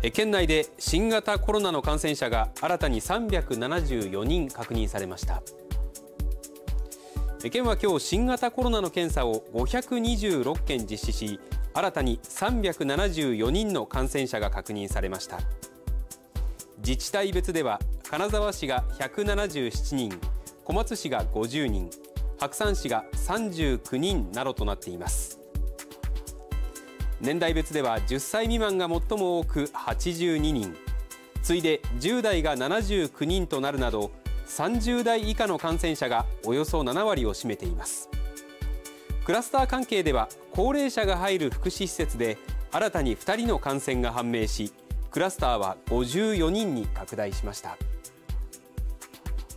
県内で新型コロナの感染者が新たに374人確認されました。県は今日新型コロナの検査を526件実施し、新たに374人の感染者が確認されました。自治体別では金沢市が177人、小松市が50人、白山市が39人などとなっています。年代別では10歳未満が最も多く82人、次いで10代が79人となるなど、30代以下の感染者がおよそ7割を占めています。クラスター関係では高齢者が入る福祉施設で新たに2人の感染が判明し、クラスターは54人に拡大しました。